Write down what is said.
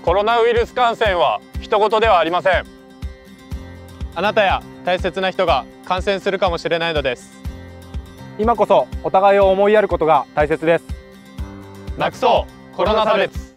コロナウイルス感染は人事ではありません。 あなたや大切な人が感染するかもしれないのです。 今こそお互いを思いやることが大切です。 なくそうコロナ差別。